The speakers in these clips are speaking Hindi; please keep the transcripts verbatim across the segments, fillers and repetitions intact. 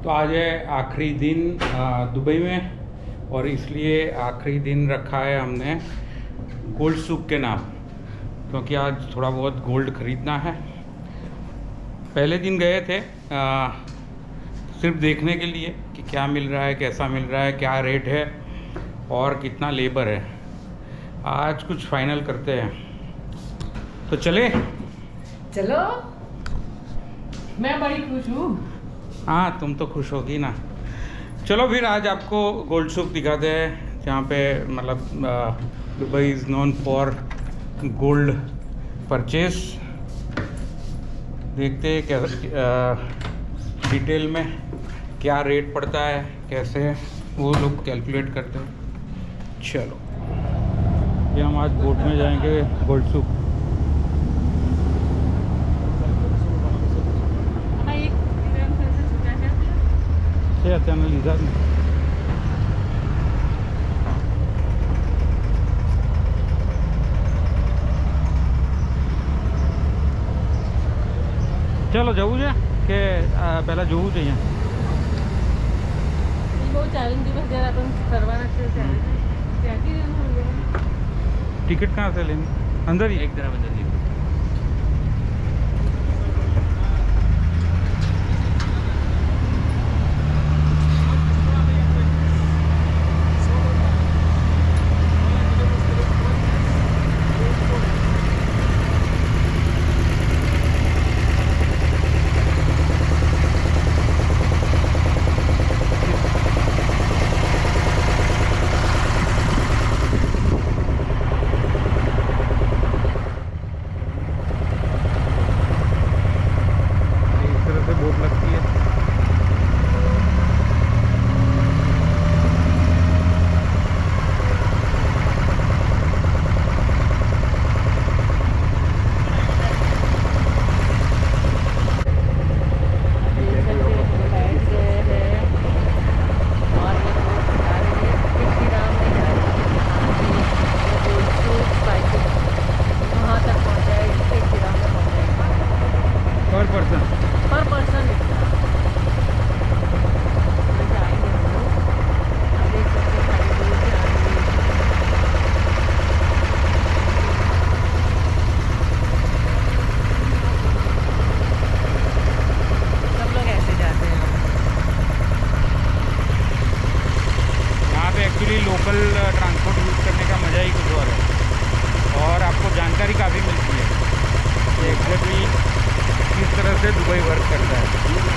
तो आज है आखिरी दिन दुबई में, और इसलिए आखिरी दिन रखा है हमने गोल्ड सूक के नाम, क्योंकि आज थोड़ा बहुत गोल्ड ख़रीदना है। पहले दिन गए थे आ, सिर्फ देखने के लिए कि क्या मिल रहा है, कैसा मिल रहा है, क्या रेट है और कितना लेबर है। आज कुछ फाइनल करते हैं, तो चले चलो। मैं बड़ी खुश हूँ। हाँ, तुम तो खुश होगी ना। चलो फिर आज आपको गोल्ड सूक दिखाते हैं, जहाँ पे मतलब Dubai is known for gold purchase. देखते हैं क्या डिटेल में क्या रेट पड़ता है, कैसे वो लोग कैलकुलेट करते हैं। चलो, ये हम आज बोट में जाएंगे गोल्ड सूक। analisar. चलो जવું છે કે પહેલા જોવું છે અહીંયા? એ બહુ ચાલીસ દિવસ જ્યારે આપણે કરવાના છે ત્યારે ત્યાંથી ટિકિટ कहाँ से लेनी? अंदर ही एक तरफ अंदर ही। लोकल ट्रांसपोर्ट यूज़ करने का मज़ा ही कुछ और है, और आपको जानकारी काफ़ी मिलती है कि एग्जैक्टली किस तरह से दुबई वर्क करता है।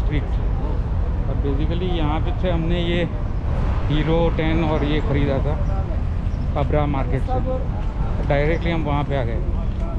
स्ट्रीट। और बेसिकली यहाँ पे से हमने ये हीरो टेन और ये ख़रीदा था अब्रा मार्केट से। डायरेक्टली हम वहाँ पे आ गए।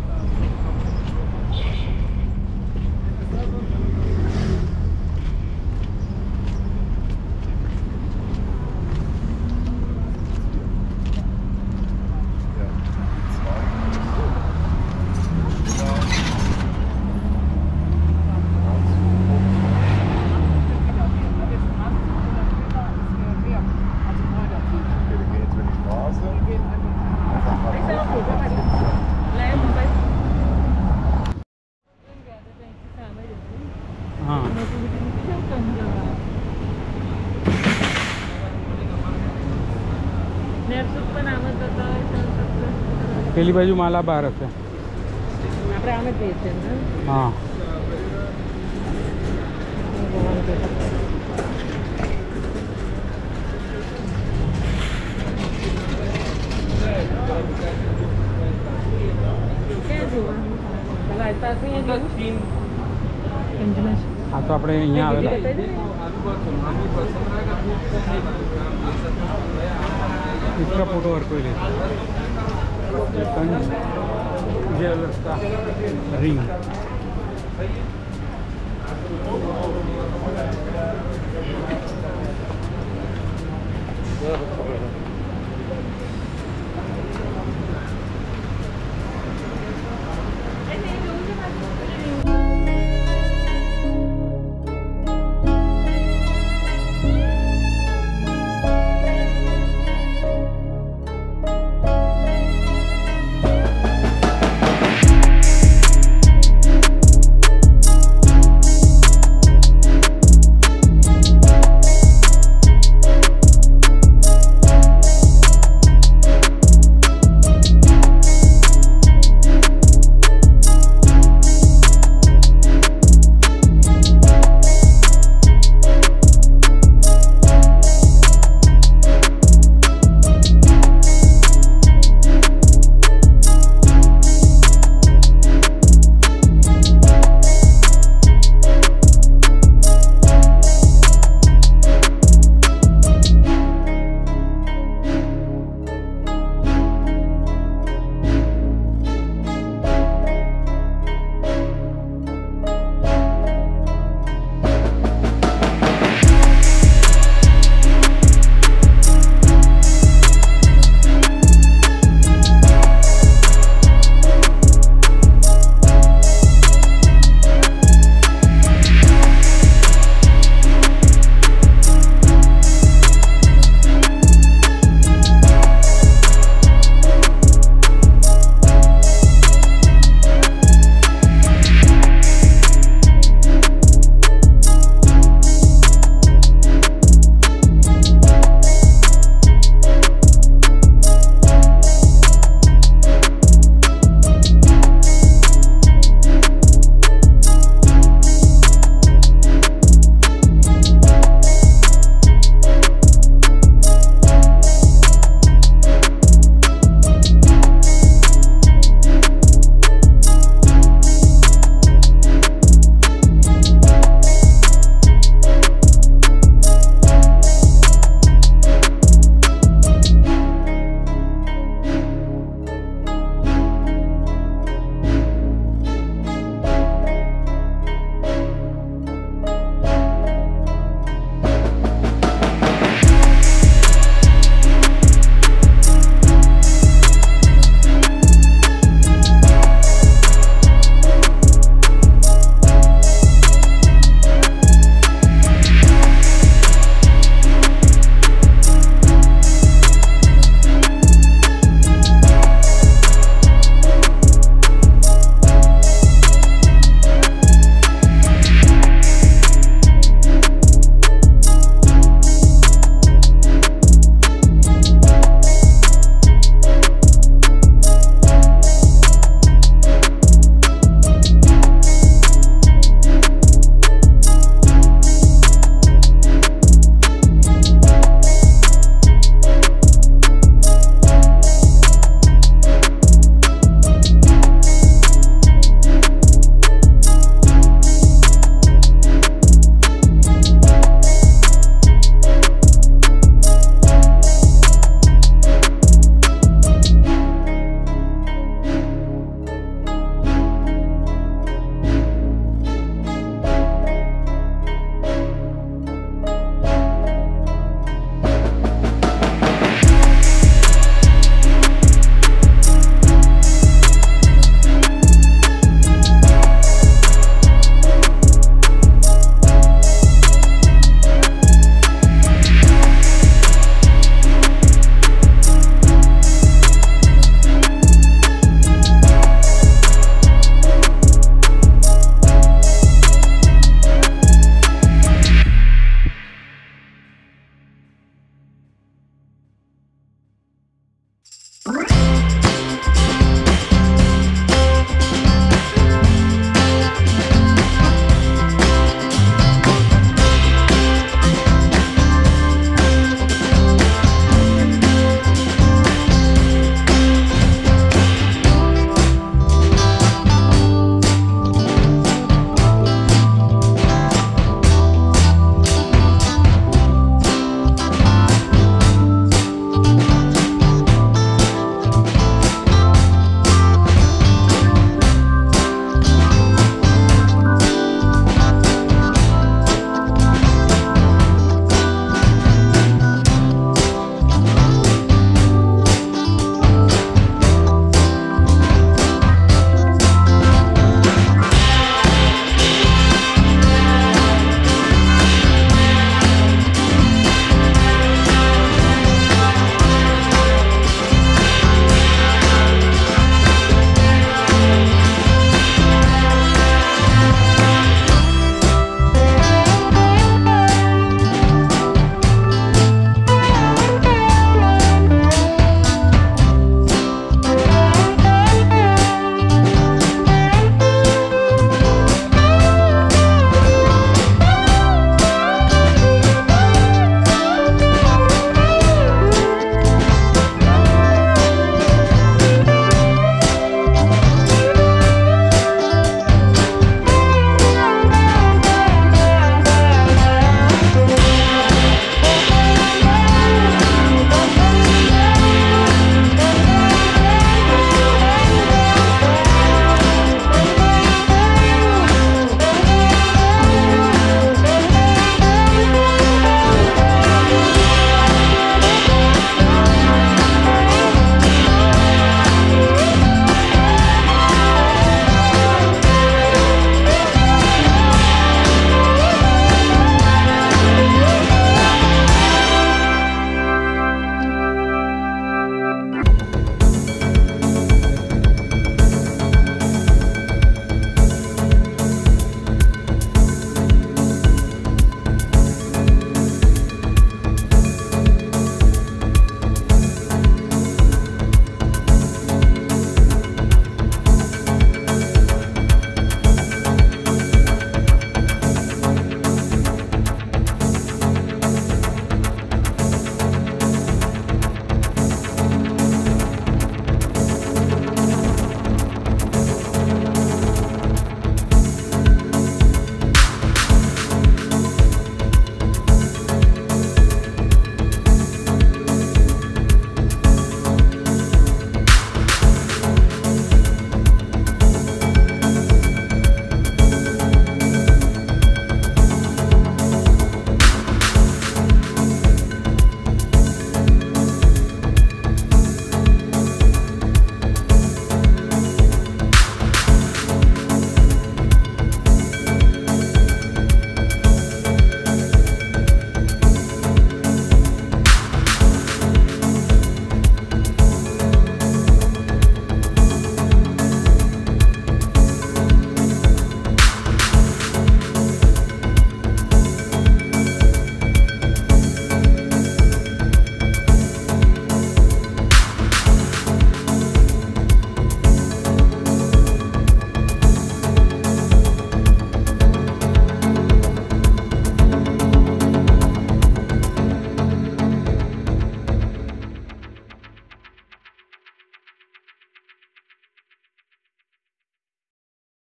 हाँ પેલી બાજુ માલાબાર હશે આપણે આમ જ જઈએ છીએ ને हाँ ક્યાં જોવા પેલા આસપાસ અહીંયા જોવું हाँ तो આપણે અહીંયા આવેલા इसका फोटो हर कोई लेता है। ज्वेलर्स का रिंग